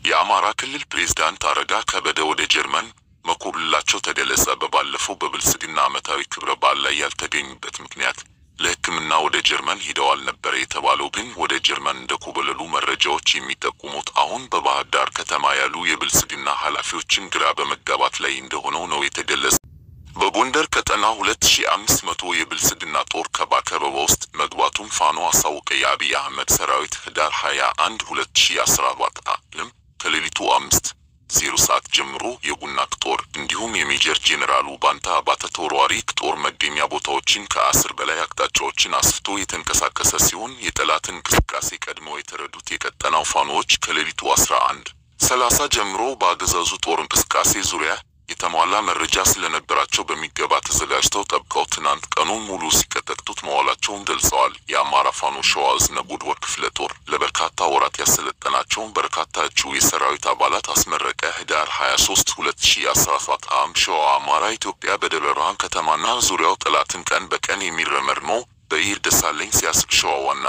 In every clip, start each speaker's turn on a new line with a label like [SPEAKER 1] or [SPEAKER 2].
[SPEAKER 1] የአማራ ክልል ፕሬዝዳንት አረጋ ከበደ ወደ ጀርመን መኮብለላቸው ተገለጸ። በባለፈው በብልጽግና ዓመታዊ ክብረ በዓል ላይ ያልተገኙበት ምክንያት ለሕክምና ወደ ጀርመን ሄደዋል ነበር የተባለው ግን ወደ ጀርመን እንደኮበለሉ መረጃዎች የሚጠቁሙት አሁን በባህር ዳር ከተማ ያሉ የብልጽግና ኃላፊዎችን ግራ በመጋባት ላይ እንደሆነው ነው የተገለጸው። በጎንደር ቀጠና 2500 የብልጽግና ጦር ከበባ ውስጥ መግባቱን ፋኖ አሳወቀ። የአብይ አህመድ ሰራዊት ህዳር 21 2017 ዓ.ም ከሌሊቱ 5:00 ሰዓት ጀምሮ የጉና ጦር እንዲሁም የሜጀር ጄኔራል ባንታ አባተ ተወርዋሪ ጦር መገኛ ቦታዎችን ከ10 በላይ አቅጣጫዎችን አስፍቶ የተንቀሳቀሰ ሲሆን የጠላትን እንቅስቃሴ ቀድመው የተረዱት የቀጠናው ፋኖዎች ከሌሊቱ 11:30 ጀምሮ በአገዛዙ ጦር እንቅስቃሴ ዙሪያ የተሟላ መረጃ ስለነበራቸው በሚገባ ተዘጋጅተው ጠብቀው ትናንት ቀኑን ሙሉ ሲቀጠቅጡት መዋላቸውን ገልጸዋል። የአማራ ፋኖ ሸዋ ዕዝ ነጎድጓድ ክፍለ ጦር ለበርካታ ወራት ያሰለጠናቸውን በርካታ እጩ የሰራዊት አባላት አስመረቀ። ህዳር 23 2017 ዓ.ም ሸዋ አማራ ኢትዮጵያ በደብረ ብርሃን ከተማና ዙሪያው ጠላትን ቀን በቀን የሚረመርመው በኢር ደሳለኝ ሲያስብ ሸዋ ዋና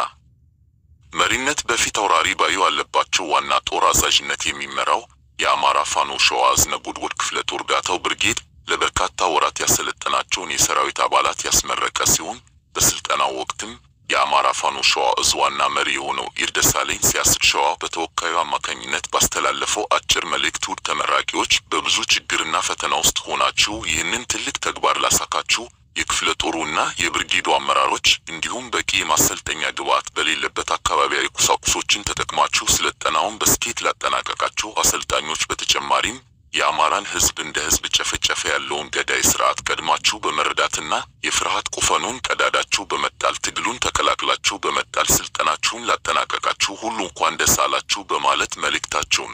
[SPEAKER 1] መሪነት በፊት አውራሪ ባዩ አለባቸው ዋና ጦር አዛዥነት የሚመራው የአማራ ፋኖ ሸዋ ዕዝ ነጎድጓድ ክፍለ ጦር ጋታው ብርጌድ ለበርካታ ወራት ያሰለጠናቸውን የሰራዊት አባላት ያስመረቀ ሲሆን በስልጠናው ወቅትም የአማራ ፋኖ ሸዋ ዕዝ ዋና መሪ የሆነው ኢር ደሳለኝ ሲያስብ ሸዋ በተወካዩ አማካኝነት ባስተላለፈው አጭር መልእክት ውድ ተመራቂዎች በብዙ ችግርና ፈተና ውስጥ ሆናችሁ ይህንን ትልቅ ተግባር ላሳካችሁ የክፍለ ጦሩና የብርጌዱ አመራሮች እንዲሁም በቂ የማሰልጠኛ ግብዓት በሌለበት አካባቢያዊ ቁሳቁሶችን ተጠቅማችሁ ስልጠናውን በስኬት ላጠናቀቃችሁ አሰልጣኞች በተጨማሪም የአማራን ህዝብ እንደ ህዝብ ጨፈጨፈ ያለውን ገዳይ ስርዓት ቀድማችሁ በመረዳትና የፍርሃት ቁፈኑን ቀዳዳችሁ በመጣል ትግሉን ተቀላቅላችሁ በመጣል ስልጠናችሁን ላጠናቀቃችሁ ሁሉ እንኳን ደስ አላችሁ በማለት መልእክታቸውን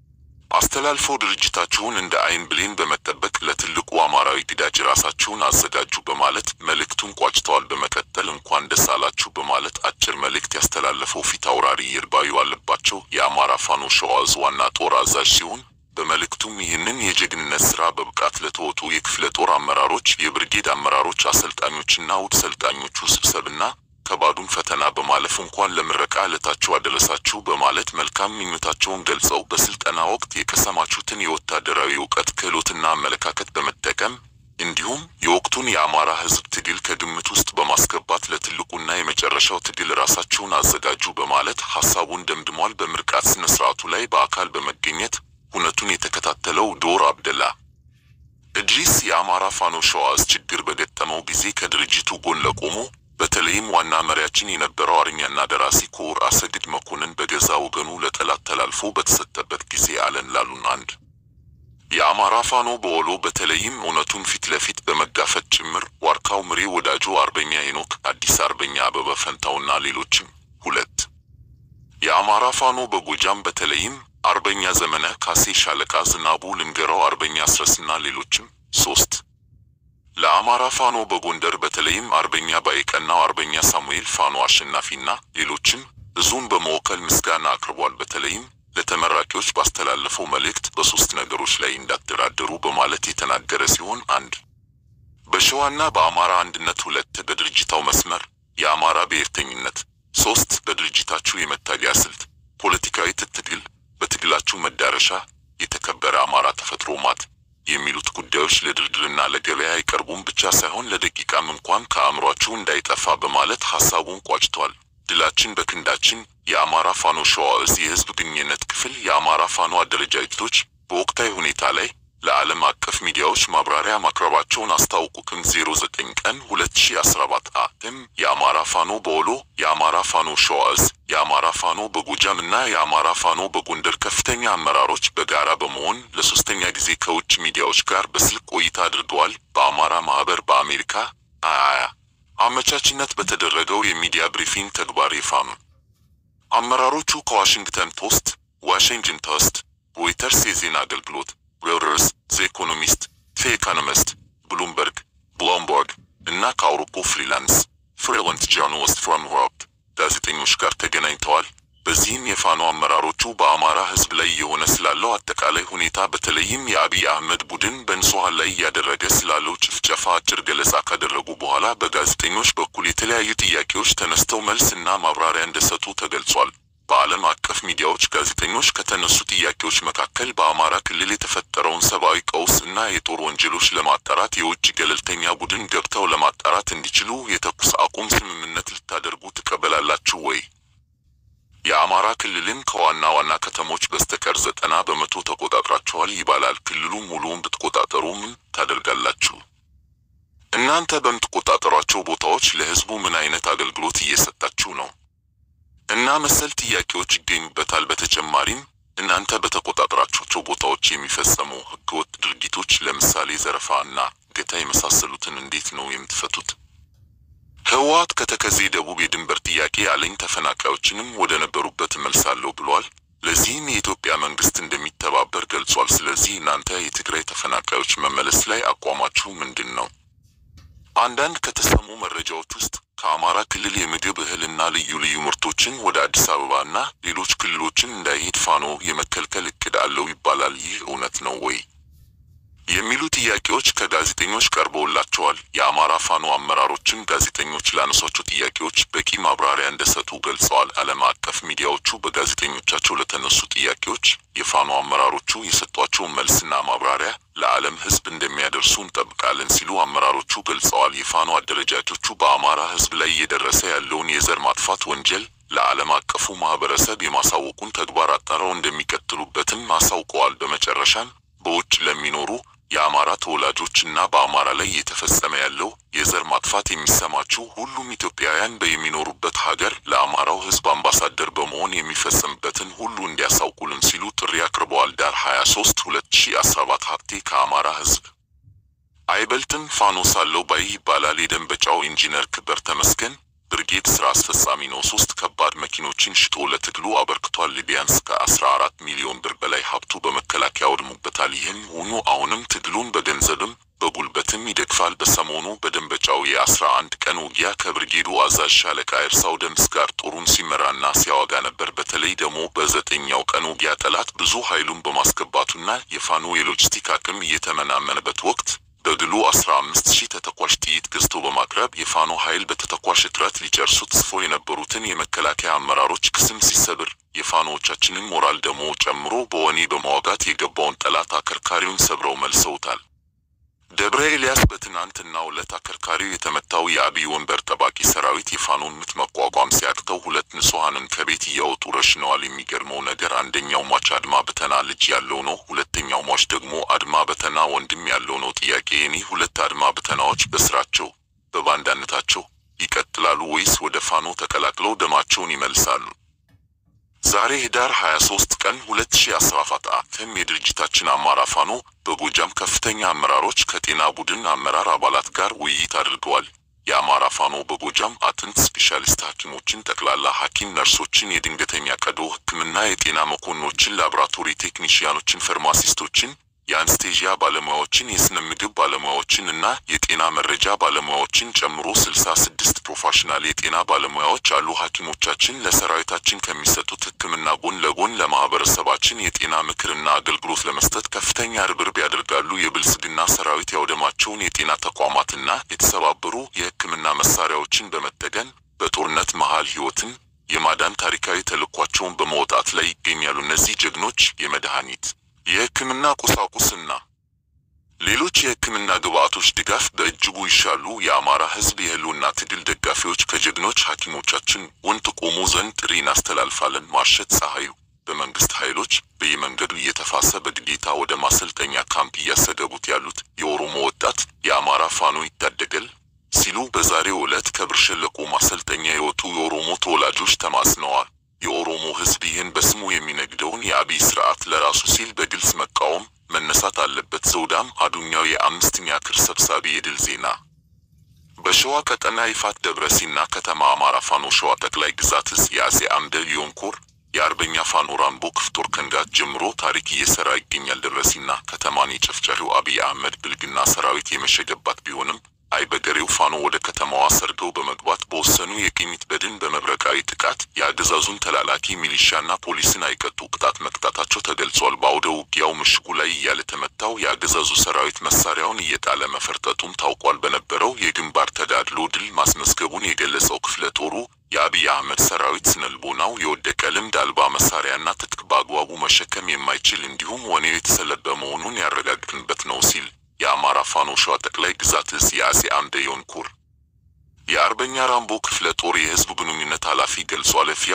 [SPEAKER 1] አስተላልፈው ድርጅታችሁን እንደ አይን ብሌን በመጠበቅ ለትልቁ አማራዊ ግዳጅ ራሳችሁን አዘጋጁ በማለት መልእክቱን ቋጭተዋል። በመቀጠል እንኳን ደስ አላችሁ በማለት አጭር መልእክት ያስተላለፈው ፊት አውራሪ ይርባዩ አለባቸው የአማራ ፋኖ ሸዋ ዕዝ ዋና ጦር አዛዥ ሲሆን በመልእክቱም ይህንን የጀግንነት ስራ በብቃት ለተወጡ የክፍለ ጦር አመራሮች፣ የብርጌድ አመራሮች፣ አሰልጣኞችና ውድ ሰልጣኞቹ ስብሰብና ከባዱን ፈተና በማለፍ እንኳን ለምረቃ ዕለታችሁ አደረሳችሁ በማለት መልካም ምኞታቸውን ገልጸው በስልጠና ወቅት የቀሰማችሁትን የወታደራዊ ዕውቀት ክህሎትና አመለካከት በመጠቀም እንዲሁም የወቅቱን የአማራ ህዝብ ትግል ከግምት ውስጥ በማስገባት ለትልቁና የመጨረሻው ትግል ራሳችሁን አዘጋጁ በማለት ሐሳቡን ደምድሟል። በምርቃት ስነ ስርዓቱ ላይ በአካል በመገኘት ሁነቱን የተከታተለው ዶር አብደላ እድሪስ የአማራ ፋኖ ሸዋ ዕዝ ችግር በገጠመው ጊዜ ከድርጅቱ ጎን ለቆሙ በተለይም ዋና መሪያችን የነበረው አርኛና ደራሲ ኮር አሰግድ መኮንን በገዛ ወገኑ ለጠላት ተላልፎ በተሰጠበት ጊዜ አለን ላሉን አንድ የአማራ ፋኖ በወሎ በተለይም እውነቱን ፊት ለፊት በመጋፈጥ ጭምር ዋርካው ምሬ ወዳጆ፣ አርበኛ ሄኖክ አዲስ፣ አርበኛ አበበ ፈንታውና ሌሎችም ሁለት የአማራ ፋኖ በጎጃም በተለይም አርበኛ ዘመነ ካሴ፣ ሻለቃ ዝናቡ ልንገራው፣ አርበኛ አስረስና ሌሎችም ሶስት ለአማራ ፋኖ በጎንደር በተለይም አርበኛ ባይቀናው፣ አርበኛ ሳሙኤል ፋኖ አሸናፊና ሌሎችም ብዙን በመወከል ምስጋና አቅርቧል። በተለይም ለተመራቂዎች ባስተላለፈው መልእክት በሶስት ነገሮች ላይ እንዳትደራደሩ በማለት የተናገረ ሲሆን አንድ በሸዋና በአማራ አንድነት፣ ሁለት በድርጅታው መስመር የአማራ ብሔርተኝነት፣ ሶስት በድርጅታችሁ የመታገያ ስልት ፖለቲካዊ ትግል በትግላችሁ መዳረሻ የተከበረ አማራ ተፈጥሮ ማት የሚሉት ጉዳዮች ለድርድርና ለገበያ አይቀርቡም ብቻ ሳይሆን ለደቂቃም እንኳን ከአእምሯችሁ እንዳይጠፋ በማለት ሐሳቡን ቋጭቷል። ድላችን በክንዳችን የአማራ ፋኖ ሸዋ ዕዝ የህዝብ ግንኙነት ክፍል የአማራ ፋኖ አደረጃጀቶች በወቅታዊ ሁኔታ ላይ ለዓለም አቀፍ ሚዲያዎች ማብራሪያ ማቅረባቸውን አስታውቁ። 09 ቀን 2017 ዓ.ም የአማራ ፋኖ በወሎ፣ የአማራ ፋኖ ሸዋ ዕዝ፣ የአማራ ፋኖ በጎጃም እና የአማራ ፋኖ በጎንደር ከፍተኛ አመራሮች በጋራ በመሆን ለሶስተኛ ጊዜ ከውጭ ሚዲያዎች ጋር በስልክ ቆይታ አድርገዋል። በአማራ ማህበር በአሜሪካ አመቻችነት በተደረገው የሚዲያ ብሪፊንግ ተግባር የፋኖ አመራሮቹ ከዋሽንግተን ፖስት፣ ዋሽንግተን ፖስት፣ ሮይተርስ የዜና አገልግሎት፣ ሮይተርስ፣ ዘ ኢኮኖሚስት፣ ዘ ኢኮኖሚስት፣ ብሉምበርግ እና ከአውሮፓ ፍሪላንስ ጆርናሊስት ፍሮም ዩሮፕ ጋዜጠኞች ጋር ተገናኝተዋል። በዚህም የፋኖ አመራሮቹ በአማራ ህዝብ ላይ የሆነ ስላለው አጠቃላይ ሁኔታ በተለይም የአብይ አህመድ ቡድን በንጹሃን ላይ ያደረገ ስላለው ጭፍጨፋ አጭር ገለጻ ካደረጉ በኋላ በጋዜጠኞች በኩል የተለያዩ ጥያቄዎች ተነስተው መልስና ማብራሪያ እንደሰጡ ተገልጿል። በዓለም አቀፍ ሚዲያዎች ጋዜጠኞች ከተነሱ ጥያቄዎች መካከል በአማራ ክልል የተፈጠረውን ሰብአዊ ቀውስ እና የጦር ወንጀሎች ለማጣራት የውጭ ገለልተኛ ቡድን ገብተው ለማጣራት እንዲችሉ የተኩስ አቁም ስምምነት ልታደርጉ ትቀበላላችሁ ወይ? የአማራ ክልልን ከዋና ዋና ከተሞች በስተቀር 90 በመቶ ተቆጣጥራችኋል ይባላል። ክልሉን ሙሉውን ብትቆጣጠሩ ምን ታደርጋላችሁ? እናንተ በምትቆጣጠሯቸው ቦታዎች ለህዝቡ ምን አይነት አገልግሎት እየሰጣችሁ ነው? እና መሰል ጥያቄዎች ይገኙበታል። በተጨማሪም እናንተ በተቆጣጠራቸው ቦታዎች የሚፈጸሙ ህገወጥ ድርጊቶች ለምሳሌ ዘረፋ እና እገታ የመሳሰሉትን እንዴት ነው የምትፈቱት? ህወሓት ከተከዜ ደቡብ የድንበር ጥያቄ ያለኝ ተፈናቃዮችንም ወደ ነበሩበት መልሳለሁ ብሏል። ለዚህም የኢትዮጵያ መንግስት እንደሚተባበር ገልጿል። ስለዚህ እናንተ የትግራይ ተፈናቃዮች መመለስ ላይ አቋማችሁ ምንድን ነው? አንዳንድ ከተሰሙ መረጃዎች ውስጥ ከአማራ ክልል የምግብ እህልና ልዩ ልዩ ምርቶችን ወደ አዲስ አበባና ሌሎች ክልሎችን እንዳይሄድ ፋኖ የመከልከል እቅድ አለው ይባላል። ይህ እውነት ነው ወይ? የሚሉ ጥያቄዎች ከጋዜጠኞች ቀርበውላቸዋል። የአማራ ፋኖ አመራሮችን ጋዜጠኞች ላነሷቸው ጥያቄዎች በቂ ማብራሪያ እንደሰጡ ገልጸዋል። ዓለም አቀፍ ሚዲያዎቹ በጋዜጠኞቻቸው ለተነሱ ጥያቄዎች የፋኖ አመራሮቹ የሰጧቸውን መልስና ማብራሪያ ለዓለም ህዝብ እንደሚያደርሱ እንጠብቃለን ሲሉ አመራሮቹ ገልጸዋል። የፋኖ አደረጃጆቹ በአማራ ህዝብ ላይ እየደረሰ ያለውን የዘር ማጥፋት ወንጀል ለዓለም አቀፉ ማህበረሰብ የማሳወቁን ተግባር አጣራው እንደሚቀጥሉበትም አሳውቀዋል። በመጨረሻም በውጭ ለሚኖሩ የአማራ ተወላጆችና በአማራ ላይ እየተፈጸመ ያለው የዘር ማጥፋት የሚሰማችሁ ሁሉም ኢትዮጵያውያን በሚኖሩበት ሀገር ለአማራው ህዝብ አምባሳደር በመሆን የሚፈጸምበትን ሁሉ እንዲያሳውቁልን ሲሉ ጥሪ አቅርበዋል። ዳር 23 2017 ሀብቴ ከአማራ ህዝብ አይበልጥም ፋኖ ሳለው ባይ ይባላል። የደንበጫው ኢንጂነር ክበር ተመስገን ብርጌድ ስራ አስፈጻሚ ነው። 3 ከባድ መኪኖችን ሽጦ ለትግሉ አበርክቷል። ቢያንስ ከ14 ሚሊዮን ብር በላይ ሀብቱ በመከላከያ ወድሞበታል። ይህም ሆኖ አሁንም ትግሉን በገንዘብም በጉልበትም ይደግፋል። በሰሞኑ በደንበጫው የ11 ቀን ውጊያ ከብርጌዱ አዛዥ ሻለቃ እርሳው ደምስ ጋር ጦሩን ሲመራና ሲያዋጋ ነበር። በተለይ ደግሞ በ9ኛው ቀን ውጊያ ጠላት ብዙ ኃይሉን በማስገባቱና የፋኖ የሎጂስቲክ አቅም እየተመናመነበት ወቅት በድሉ 15000 ተተኳሽ ጥይት ገዝቶ በማቅረብ የፋኖ ኃይል በተተኳሽ እጥረት ሊጨርሱት ጽፎ የነበሩትን የመከላከያ አመራሮች ክስም ሲሰብር የፋኖዎቻችንን ሞራል ደግሞ ጨምሮ በወኔ በመዋጋት የገባውን ጠላት አከርካሪውን ሰብረው መልሰውታል። ደብረ ኤልያስ በትናንትናው ዕለት አከርካሪው የተመታው የአብይ ወንበር ጠባቂ ሰራዊት የፋኖን ምት መቋቋም ሲያቅተው 2 ንጹሃንን ከቤት እያወጡ ረሽነዋል። የሚገርመው ነገር አንደኛው ሟች አድማ በተና ልጅ ያለው ነው፣ ሁለተኛው ሟች ደግሞ አድማ በተና ወንድም ያለው ነው። ጥያቄ እኒህ 2 አድማ በተናዎች በስራቸው በባንዳነታቸው ይቀጥላሉ ወይስ ወደ ፋኖ ተቀላቅለው ደማቸውን ይመልሳሉ? ዛሬ ህዳር 23 ቀን 2017 ዓ.ም የድርጅታችን አማራ ፋኖ በጎጃም ከፍተኛ አመራሮች ከጤና ቡድን አመራር አባላት ጋር ውይይት አድርገዋል። የአማራ ፋኖ በጎጃም አጥንት ስፔሻሊስት ሐኪሞችን፣ ጠቅላላ ሐኪም፣ ነርሶችን፣ የድንገተኛ ቀዶ ህክምና የጤና መኮንኖችን፣ ላብራቶሪ ቴክኒሽያኖችን፣ ፋርማሲስቶችን፣ የአንስቴዥያ ባለሙያዎችን፣ የስነ ምግብ ባለሙያዎችን እና የጤና መረጃ ባለሙያዎችን ጨምሮ 66 ፕሮፌሽናል የጤና ባለሙያዎች አሉ። ሐኪሞቻችን ለሰራዊታችን ከሚሰጡት ህክምና ጎን ለጎን ለማህበረሰባችን የጤና ምክርና አገልግሎት ለመስጠት ከፍተኛ ርብርብ ያደርጋሉ። የብልጽግና ሰራዊት ያወደማቸውን የጤና ተቋማትና የተሰባበሩ የህክምና መሳሪያዎችን በመጠገን በጦርነት መሃል ህይወትን የማዳን ታሪካዊ ተልዕኳቸውን በመወጣት ላይ ይገኛሉ። እነዚህ ጀግኖች የመድኃኒት የህክምና ቁሳቁስና ሌሎች የህክምና ግብአቶች ድጋፍ በእጅጉ ይሻሉ። የአማራ ህዝብ የህልውና ትግል ደጋፊዎች ከጀግኖች ሐኪሞቻችን ጎን ትቆሙ ዘንድ ጥሪ እናስተላልፋለን። ማርሸት ፀሐዩ በመንግስት ኃይሎች በየመንገዱ እየተፋሰ በግዴታ ወደ ማሰልጠኛ ካምፕ እያሰደቡት ያሉት የኦሮሞ ወጣት የአማራ ፋኖ ይታደጋል ሲሉ በዛሬው ዕለት ከብር ሸለቆ ማሰልጠኛ የወጡ የኦሮሞ ተወላጆች ተማጽነዋል። የኦሮሞ ህዝብ ይህን በስሙ የሚነግደውን የአብይ ስርዓት ለራሱ ሲል በግልጽ መቃወም መነሳት አለበት። ዘውዳም አዱኛው የ5ኛ ክር ሰብሳቢ የድል ዜና በሸዋ ቀጠና ይፋት ደብረሲና ከተማ አማራ ፋኖ ሸዋ ጠቅላይ ግዛት እዝ የአጼ አምደ ጽዮን ኮር የአርበኛ ፋኖ ራምቦ ክፍቶር ከንጋት ጀምሮ ታሪክ እየሰራ ይገኛል። ደብረሲና ከተማን የጨፍጫሪው አብይ አህመድ ብልግና ሰራዊት የመሸገባት ቢሆንም አይበገሬው ፋኖ ወደ ከተማዋ ሰርገው በመግባት በወሰኑ የቅኝት በድን በመብረቃዊ ጥቃት የአገዛዙን ተላላኪ ሚሊሻና ፖሊስን አይቀጡ ቅጣት መቅጣታቸው ተገልጿል። በአውደ ውጊያው ምሽጉ ላይ እያለ ተመታው የአገዛዙ ሰራዊት መሳሪያውን እየጣለ መፈርጠጡም ታውቋል። በነበረው የግንባር ተጋድሎ ድል ማስመዝገቡን የገለጸው ክፍለ ጦሩ የአብይ አህመድ ሰራዊት ስነልቦናው የወደቀ ልምድ አልባ መሳሪያና ትጥቅ በአግባቡ መሸከም የማይችል እንዲሁም ወኔው የተሰለበ መሆኑን ያረጋግጥንበት ነው ሲል የአማራ ፋኖ ሸዋ ጠቅላይ ግዛት እዝ የአፄ አምደ ጽዮን ኮር የአርበኛ ራምቦ ክፍለ ጦር የህዝብ ግንኙነት ኃላፊ ገልጿል። ፊያ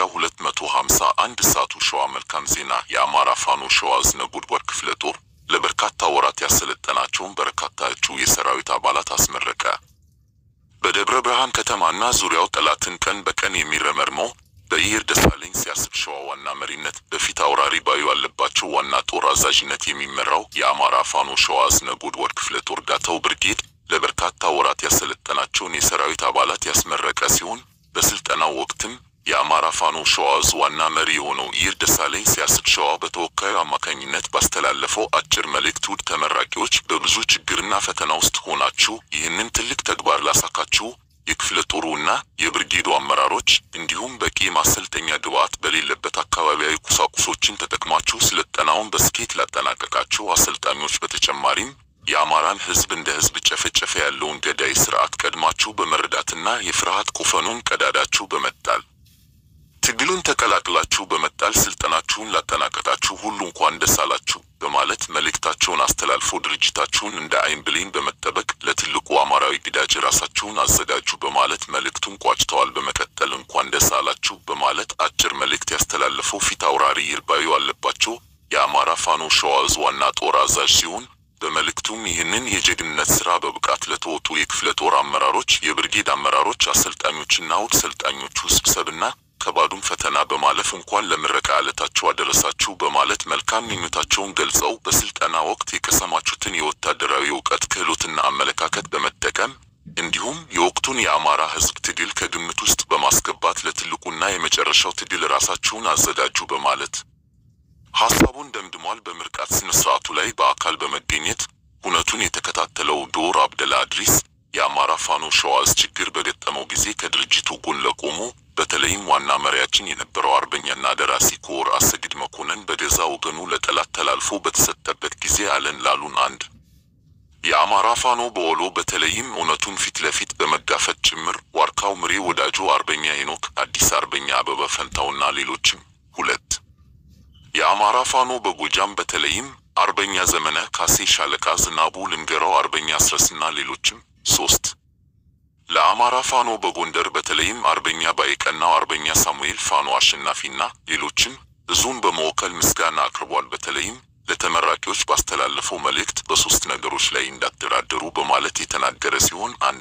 [SPEAKER 1] 251 እሳቱ ሸዋ መልካም ዜና የአማራ ፋኖ ሸዋ እዝ ነጎድጓድ ክፍለ ጦር ለበርካታ ወራት ያሰለጠናቸውን በርካታ እጩ የሰራዊት አባላት አስመረቀ። በደብረ ብርሃን ከተማና ዙሪያው ጠላትን ቀን በቀን የሚረመርመው በኢየር ደሳለኝ ሲያስብ ሸዋ ዋና መሪነት በፊት አውራሪ ባዩ ያለባቸው ዋና ጦር አዛዥነት የሚመራው የአማራ ፋኖ ሸዋ እዝ ነጎድጓድ ክፍለ ጦር ዳተው ብርጌድ ለበርካታ ወራት ያሰለጠናቸውን የሰራዊት አባላት ያስመረቀ ሲሆን በስልጠናው ወቅትም የአማራ ፋኖ ሸዋ እዝ ዋና መሪ የሆነው ኢየር ደሳለኝ ሲያስብ ሸዋ በተወካዩ አማካኝነት ባስተላለፈው አጭር መልእክት ውድ ተመራቂዎች በብዙ ችግርና ፈተና ውስጥ ሆናችሁ ይህንን ትልቅ ተግባር ላሳካችሁ የክፍለ ጦሩና የብርጌዱ አመራሮች እንዲሁም በቂ ማሰልጠኛ ግብዓት በሌለበት አካባቢያዊ ቁሳቁሶችን ተጠቅማችሁ ስልጠናውን በስኬት ላጠናቀቃችሁ አሰልጣኞች በተጨማሪም የአማራን ህዝብ እንደ ህዝብ ጨፈጨፈ ያለውን ገዳይ ስርዓት ቀድማችሁ በመረዳትና የፍርሃት ቆፈኑን ቀዳዳችሁ በመጣል ትግሉን ተቀላቅላችሁ በመጣል ስልጠናችሁን ላጠናቀቃችሁ ሁሉ እንኳን ደስ አላችሁ በማለት መልእክታቸውን አስተላልፎ ድርጅታችሁን እንደ አይን ብሌን በመጠበቅ ለትልቁ አማራዊ ግዳጅ ራሳችሁን አዘጋጁ በማለት መልእክቱን ቋጭተዋል። በመቀጠል እንኳን ደስ አላችሁ በማለት አጭር መልእክት ያስተላለፈው ፊት አውራሪ ይርባዩ አለባቸው የአማራ ፋኖ ሸዋ እዝ ዋና ጦር አዛዥ ሲሆን በመልእክቱም ይህንን የጀግንነት ስራ በብቃት ለተወጡ የክፍለ ጦር አመራሮች፣ የብርጌድ አመራሮች፣ አሰልጣኞችና ውድ ሰልጣኞቹ ስብሰብና ከባዱን ፈተና በማለፍ እንኳን ለምረቃ ዕለታችሁ አደረሳችሁ በማለት መልካም ምኞታቸውን ገልጸው በስልጠና ወቅት የቀሰማችሁትን የወታደራዊ ዕውቀት ክህሎትና አመለካከት በመጠቀም እንዲሁም የወቅቱን የአማራ ህዝብ ትግል ከግምት ውስጥ በማስገባት ለትልቁና የመጨረሻው ትግል ራሳችሁን አዘጋጁ በማለት ሐሳቡን ደምድሟል። በምርቃት ስነ ስርዓቱ ላይ በአካል በመገኘት ሁነቱን የተከታተለው ዶር አብደላ አድሪስ የአማራ ፋኖ ሸዋ እዝ ችግር በገጠመው ጊዜ ከድርጅቱ ጎን ለቆሙ በተለይም ዋና መሪያችን የነበረው አርበኛና ደራሲ ኮር አሰግድ መኮንን በገዛ ወገኑ ለጠላት ተላልፎ በተሰጠበት ጊዜ አለን ላሉን አንድ የአማራ ፋኖ በወሎ በተለይም እውነቱን ፊት ለፊት በመጋፈጥ ጭምር ዋርካው ምሬ ወዳጆ፣ አርበኛ ሄኖክ አዲስ፣ አርበኛ አበበ ፈንታውና ሌሎችም ሁለት የአማራ ፋኖ በጎጃም በተለይም አርበኛ ዘመነ ካሴ፣ ሻለቃ ዝናቡ ልንገራው፣ አርበኛ አስረስና ሌሎችም ሶስት ለአማራ ፋኖ በጎንደር በተለይም አርበኛ ባይቀናው፣ አርበኛ ሳሙኤል ፋኖ አሸናፊና ሌሎችም እዙን በመወከል ምስጋና አቅርቧል። በተለይም ለተመራቂዎች ባስተላለፈው መልእክት በሶስት ነገሮች ላይ እንዳትደራደሩ በማለት የተናገረ ሲሆን አንድ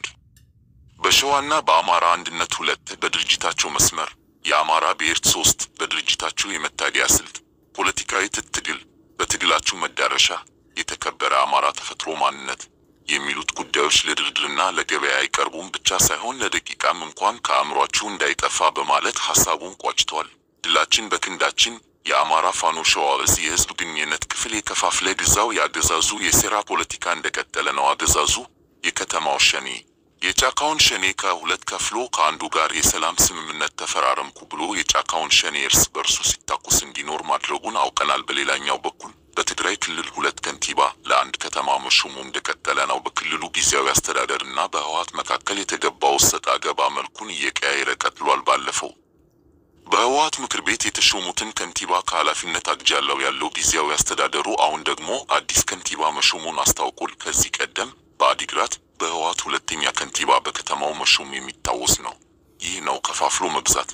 [SPEAKER 1] በሸዋና በአማራ አንድነት፣ ሁለት በድርጅታቸው መስመር የአማራ ብሔር፣ ሶስት በድርጅታቸው የመታገያ ስልት ፖለቲካዊ ትግል በትግላችሁ መዳረሻ የተከበረ አማራ ተፈጥሮ ማንነት የሚሉት ጉዳዮች ለድርድርና ለገበያ አይቀርቡም ብቻ ሳይሆን ለደቂቃም እንኳን ከአእምሯችሁ እንዳይጠፋ በማለት ሐሳቡን ቋጭቷል። ድላችን በክንዳችን የአማራ ፋኖ ሸዋ እዝ የህዝብ ግንኙነት ክፍል የከፋፍለ ግዛው ያገዛዙ የሴራ ፖለቲካ እንደቀጠለ ነው። አገዛዙ የከተማው ሸኔ የጫካውን ሸኔ ከሁለት ከፍሎ ከአንዱ ጋር የሰላም ስምምነት ተፈራረምኩ ብሎ የጫካውን ሸኔ እርስ በርሱ ሲታኩስ እንዲኖር ማድረጉን አውቀናል። በሌላኛው በኩል በትግራይ ክልል ሁለት ከንቲባ ለአንድ ከተማ መሾሙ እንደቀጠለ ነው። በክልሉ ጊዜያዊ አስተዳደርና በህወሓት መካከል የተገባው ሰጣ ገባ መልኩን እየቀያየረ ቀጥሏል። ባለፈው በህወሓት ምክር ቤት የተሾሙትን ከንቲባ ከኃላፊነት አግጃለው ያለው ጊዜያዊ አስተዳደሩ አሁን ደግሞ አዲስ ከንቲባ መሾሙን አስታውቋል። ከዚህ ቀደም በአዲግራት በህወሓት ሁለተኛ ከንቲባ በከተማው መሾሙ የሚታወስ ነው። ይህ ነው ከፋፍሎ መግዛት።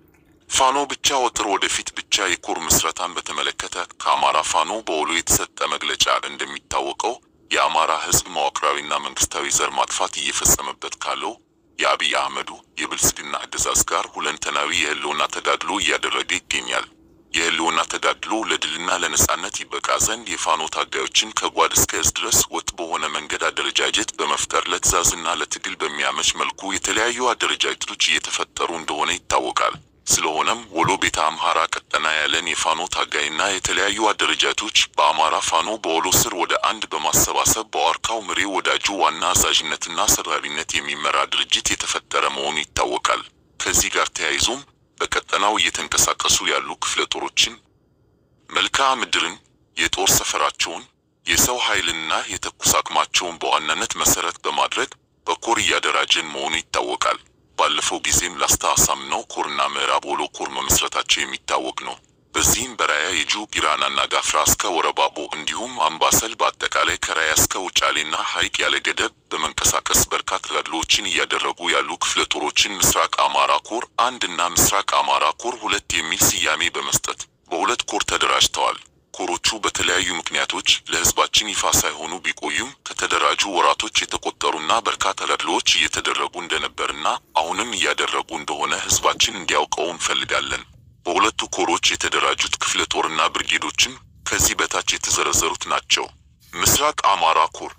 [SPEAKER 1] ፋኖ ብቻ ወጥሮ ወደፊት ብቻ የኮር ምስረታን በተመለከተ ከአማራ ፋኖ በወሎ የተሰጠ መግለጫ እንደሚታወቀው የአማራ ህዝብ መዋቅራዊና መንግስታዊ ዘር ማጥፋት እየፈጸመበት ካለው የአብይ አህመዱ የብልጽግና አገዛዝ ጋር ሁለንተናዊ የህልውና ተጋድሎ እያደረገ ይገኛል። የህልውና ተጋድሎ ለድልና ለነጻነት ይበቃ ዘንድ የፋኖ ታጋዮችን ከጓድ እስከ እዝ ድረስ ወጥ በሆነ መንገድ አደረጃጀት በመፍጠር ለትዕዛዝና ለትግል በሚያመች መልኩ የተለያዩ አደረጃጀቶች እየተፈጠሩ እንደሆነ ይታወቃል። ስለሆነም ወሎ ቤተ አምሃራ ቀጠና ያለን የፋኖ ታጋይና የተለያዩ አደረጃጀቶች በአማራ ፋኖ በወሎ ስር ወደ አንድ በማሰባሰብ በዋርካው ምሬ ወዳጁ ዋና አዛዥነትና ሰራዊነት የሚመራ ድርጅት የተፈጠረ መሆኑ ይታወቃል። ከዚህ ጋር ተያይዞም በቀጠናው እየተንቀሳቀሱ ያሉ ክፍለ ጦሮችን መልክዓ ምድርን፣ የጦር ሰፈራቸውን፣ የሰው ኃይልና የተኩስ አቅማቸውን በዋናነት መሰረት በማድረግ በኮር እያደራጀን መሆኑ ይታወቃል። ባለፈው ጊዜም ላስታ አሳምነው ኮርና ምዕራብ ወሎ ኮር መመስረታቸው የሚታወቅ ነው። በዚህም በራያ የጁ ጊራናና ጋፍራ እስከ ወረባቦ እንዲሁም አምባሰል በአጠቃላይ ከራያ እስከ ውጫሌና ሐይቅ ያለ ገደብ በመንቀሳቀስ በርካታ ተጋድሎዎችን እያደረጉ ያሉ ክፍለ ጦሮችን ምስራቅ አማራ ኮር 1 እና ምስራቅ አማራ ኮር 2 የሚል ስያሜ በመስጠት በሁለት ኮር ተደራጅተዋል። ኮሮቹ በተለያዩ ምክንያቶች ለህዝባችን ይፋ ሳይሆኑ ቢቆዩም ከተደራጁ ወራቶች የተቆጠሩና በርካታ ተጋድሎዎች እየተደረጉ እንደነበርና አሁንም እያደረጉ እንደሆነ ህዝባችን እንዲያውቀው እንፈልጋለን። በሁለቱ ኮሮች የተደራጁት ክፍለ ጦርና ብርጌዶችን ከዚህ በታች የተዘረዘሩት ናቸው። ምስራቅ አማራ ኮር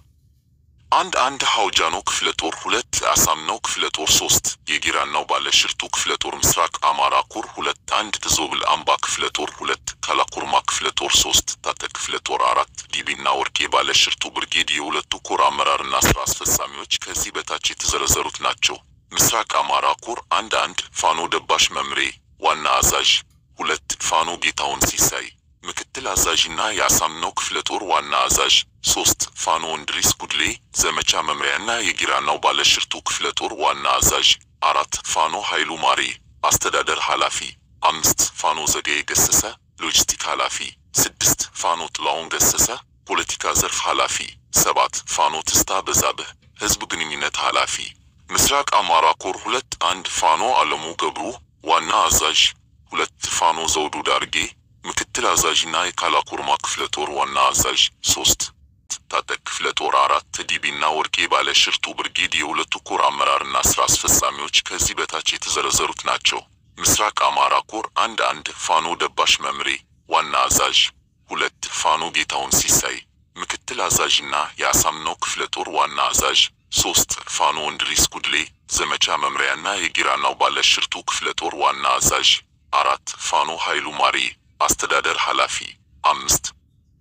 [SPEAKER 1] 1 ሐውጃኖ ክፍለ ጦር 2 አሳምነው ክፍለ ጦር 3 የጊራናው ባለሽርጡ ክፍለ ጦር ምስራቅ አማራ ኮር 2 1 ዞብል አምባ ክፍለ ጦር 2 ካላኩርማ ክፍለ ጦር 3 ታጠቅ ክፍለ ጦር 4 ዲቢና ወርቄ ባለሽርጡ ብርጌድ የሁለቱ ኮር አመራርና ስራ አስፈጻሚዎች ከዚህ በታች የተዘረዘሩት ናቸው። ምስራቅ አማራ ኮር 1 ፋኖ ደባሽ መምሬ ዋና አዛዥ 2 ፋኖ ጌታውን ሲሳይ ምክትል አዛዥና የአሳምነው ክፍለ ጦር ዋና አዛዥ 3 ፋኖ እንድሪስ ጉድሌ ዘመቻ መምሪያና የጊራናው ባለሽርጡ ክፍለ ጦር ዋና አዛዥ 4 ፋኖ ኃይሉ ማሪ አስተዳደር ኃላፊ 5 ፋኖ ዘገየ ገሰሰ ሎጂስቲክ ኃላፊ 6 ፋኖ ጥላውን ገሰሰ ፖለቲካ ዘርፍ ኃላፊ 7 ፋኖ ትስታ በዛብህ ህዝብ ግንኙነት ኃላፊ። ምስራቅ አማራ ኮር 2 1 ፋኖ አለሙ ገብሩ ዋና አዛዥ 2 ፋኖ ዘውዱ ዳርጌ ምክትል አዛዥና የካላኩርማ ክፍለ ጦር ዋና አዛዥ 3 ታጠቅ ክፍለ ጦር 4 ዲቢና ወርቄ ባለሽርጡ ብርጌድ የሁለቱ ኮር አመራርና ስራ አስፈጻሚዎች ከዚህ በታች የተዘረዘሩት ናቸው። ምስራቅ አማራ ኮር 1 ፋኖ ደባሽ መምሬ ዋና አዛዥ 2 ፋኖ ጌታውን ሲሳይ ምክትል አዛዥና የአሳምነው ክፍለ ጦር ዋና አዛዥ 3 ፋኖ እንድሪስ ጉድሌ ዘመቻ መምሪያና የጊራናው ባለሽርጡ ክፍለ ጦር ዋና አዛዥ 4 ፋኖ ኃይሉ ማሪ አስተዳደር ኃላፊ 5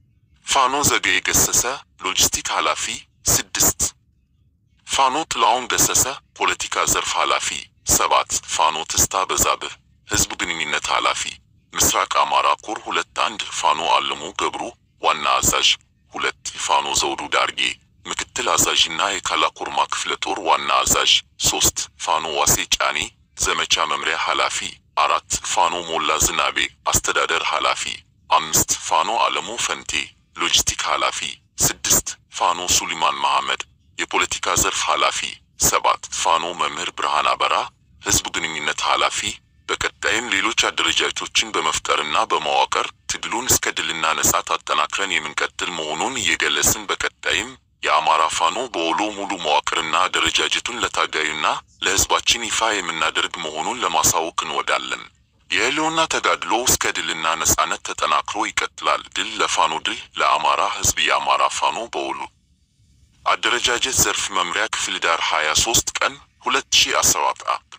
[SPEAKER 1] ፋኖ ዘገየ ገሰሰ ሎጂስቲክ ኃላፊ 6 ፋኖ ጥላውን ገሰሰ ፖለቲካ ዘርፍ ኃላፊ 7 ፋኖ ትስታ በዛብህ ህዝብ ግንኙነት ኃላፊ። ምስራቅ አማራ ኮር 2 ፋኖ አለሙ ገብሩ ዋና አዛዥ 2 ፋኖ ዘውዱ ዳርጌ ምክትል አዛዥና የካላኩርማ ክፍለ ጦር ዋና አዛዥ 3 ፋኖ ዋሴ ጫኔ ዘመቻ መምሪያ ኃላፊ 4 ፋኖ ሞላ ዝናቤ አስተዳደር ኃላፊ 5 ፋኖ አለሙ ፈንቴ ሎጂስቲክ ኃላፊ 6 ፋኖ ሱሊማን መሐመድ የፖለቲካ ዘርፍ ኃላፊ 7 ፋኖ መምህር ብርሃን አበራ ህዝብ ግንኙነት ኃላፊ። በቀጣይም ሌሎች አደረጃጀቶችን በመፍጠርና በማዋቀር ትግሉን እስከ ድልና ነጻት አጠናክረን የምንቀጥል መሆኑን እየገለጽን በቀጣይም የአማራ ፋኖ በወሎ ሙሉ መዋቅርና አደረጃጀቱን ለታጋዩና ለህዝባችን ይፋ የምናደርግ መሆኑን ለማሳወቅ እንወዳለን። የህልውና ተጋድሎ እስከ ድልና ነጻነት ተጠናክሮ ይቀጥላል። ድል ለፋኖ ድል ለአማራ ህዝብ። የአማራ ፋኖ በወሎ አደረጃጀት ዘርፍ መምሪያ ክፍል ዳር 23 ቀን 2017